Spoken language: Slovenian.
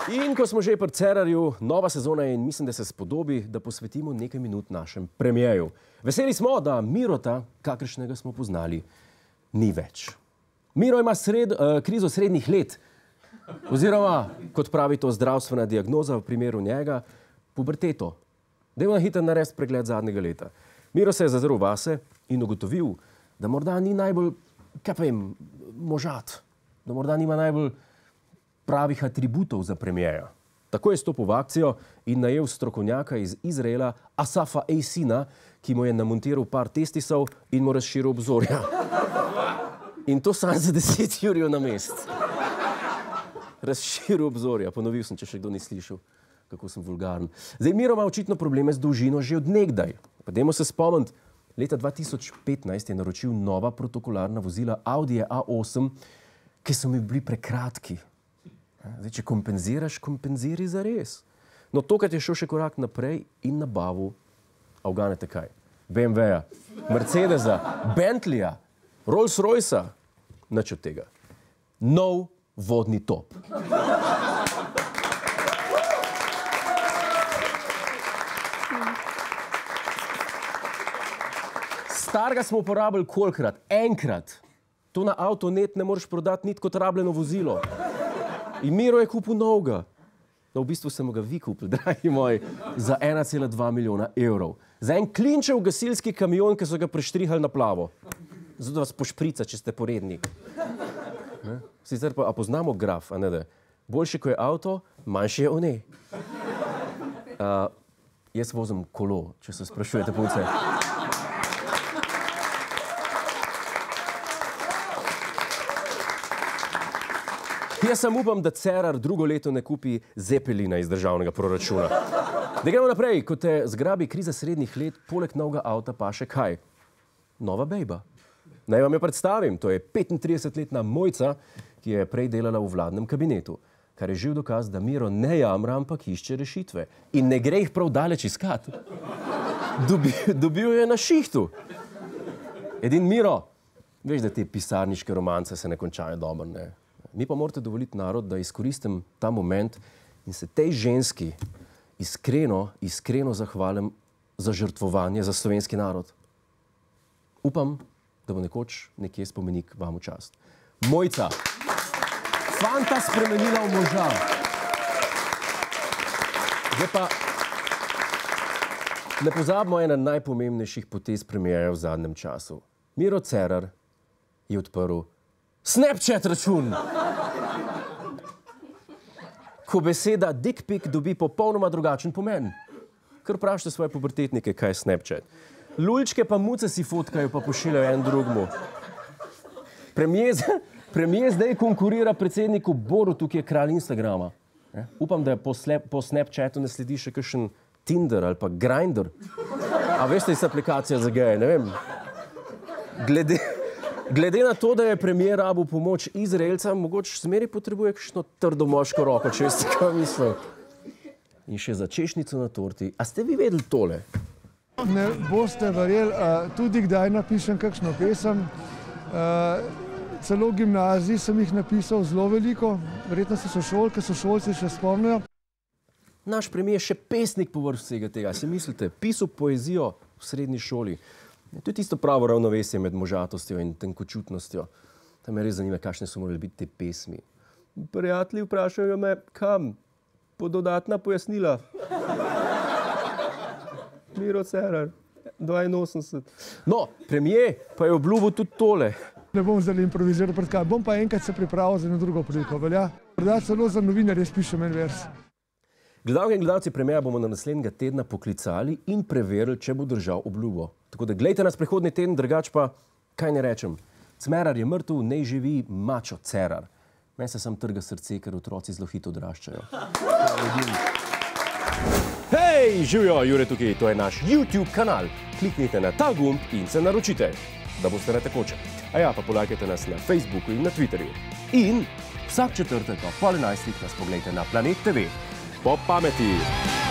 In ko smo že pri Cerarju, nova sezona in mislim, da se spodobi, da posvetimo nekaj minut našem premijeju. Veseli smo, da Mirota, kakršnega smo poznali, ni več. Miro ima krizo srednjih let, oziroma, kot pravi to zdravstvena diagnoza v primeru njega, puberteto. Dajmo na hiter narediti pregled zadnjega leta. Miro se je zazrl vase in ugotovil, da morda ni najbolj, kaj pa vem, možat, da morda nima najbolj pravih atributov za premijeja. Tako je stopil v akcijo in najel strokovnjaka iz Izraela, Asafa Eisina, ki mu je namontiral par testisov in mu razširil obzorja. In to sam za 10 jurjev na mesec. Razširil obzorja. Ponovil sem, če še kdo ni slišal, kako sem vulgaren. Zdaj, Miro ima očitno probleme z dolžino že od nekdaj. Pa dajmo se spomniti, leta 2015 je naročil nova protokolarna vozila Audi A8, ki so mi bili prekratki. Zdaj, če kompenziraš, kompenziri zares. No, tokrat je šel še korak naprej in nabavil, a uganete kaj? BMW-ja, Mercedesa, Bentleyja, Rolls-Roycea, nič od tega. Nov vodni top. Starega smo uporabili kolikrat? Enkrat. To na Avtonet ne moreš prodati niti kot rabljeno vozilo. In Miro je kupil novega. No, v bistvu sem ga vi kupil, dragi moji, za 1,2 milijona evrov. Za en klinčev gasilski kamion, ki so ga preštrihali na plavo. Zato vas pošprica, če ste poredni. Sicer pa, a poznamo graf, a ne da? Boljše, ko je avto, manjše je one. Jaz vozim kolo, če se sprašujete punce. Jaz sem upam, da Cerar drugo leto ne kupi Zeppelina iz državnega proračuna. Da gremo naprej, ko te zgrabi kriza srednjih let, poleg novega avta pa še kaj? Nova bejba. Naj vam jo predstavim, to je 35-letna Mojca, ki je prej delala v vladnem kabinetu, kar je živ dokaz, da Miro ne jamra, ampak išče rešitve. In ne gre jih prav daleč iskat. Dobil je na šihtu. Edin Miro, veš, da te pisarniške romance se ne končajo dobro, ne? Mi pa morate dovoliti narod, da izkoristim ta moment in se tej ženski iskreno zahvalim za žrtvovanje za slovenski narod. Upam, da bo nekoč nekje spomenik vam v čast. Mojca, fanta spremenila v moža. Zdaj pa ne pozabimo ena najpomembnejših potez premijeja v zadnjem času. Miro Cerar je odprl Snapchat račun. Ko beseda dick pic dobi popolnoma drugačen pomen. Kar vprašajte svoje pubertetnike, kaj je Snapchat. Lulčke pa muce si fotkajo pa pošiljajo en drugmu. Premier zdaj konkurira predsedniku Borutu, ki je kralj Instagrama. Upam, da po Snapchatu ne sledi še kakšen Tinder ali pa Grindr. A veste, iz aplikacija za geje, ne vem. Glede na to, da je premier rabil pomoč Izraelca, mogoče zmeri potrebuje kakšno trdo moško roko, če veste, kaj mislim. In še za češnjico na torti. A ste vi vedeli tole? Ne boste verjeli, tudi kdaj napišem kakšno pesem. Celo v gimnaziji sem jih napisal zelo veliko. Verjetno se sošolci še spomnijo. Naš premier je še pesnik povrh vsega tega. Si mislite, pisal poezijo v srednji šoli. To je tisto pravo ravnovesje med možatostjo in tenkočutnostjo. Tam me res zanima, kakšne so morali biti te pesmi. Prijatelji vprašajo me, kam? Po dodatna pojasnila. Miro Cerar, 82. No, premier pa je obljubil tudi tole. Ne bom zdaj improviziral pred kaj. Bom pa enkrat se pripravil za eno drugo priliko, velja? Morda celo za novinarje spišem en vers. Gledalke in gledalci premijeja bomo na naslednjega tedna poklicali in preverili, če bo držal obljubo. Tako da gledajte nas prihodnji teden, drugač pa, kaj ne rečem. Cmerar je mrtev, naj živi mačo Cerar. Meni se sam trga srce, ker otroci zelo hitro odraščajo. Hej, živjo, Jure tukaj, to je naš YouTube kanal. Kliknite na ta gumb in se naročite, da boste na tekoče. A ja, pa polajkajte nas na Facebooku in na Twitterju. In vsak četrtek ob 10:30 nas pogledajte na Planet TV. Po pameti!